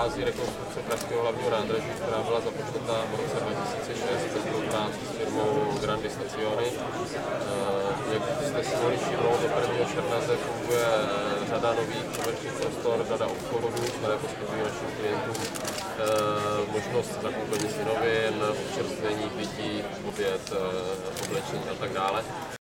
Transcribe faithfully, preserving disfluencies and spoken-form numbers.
fázi rekonstrukce pražského hlavního nádraží, která byla započatá v roce dva tisíce šest ve spolupráci s firmou Grandi Stazioni. Jak jste si mohli všimnout, do prvního června zde funguje řada nových komerčních prostor, řada obchodů, které poskytují našim klientům možnost zakoupení si novin, občerstvení, pití, oběd, oblečení a tak dále.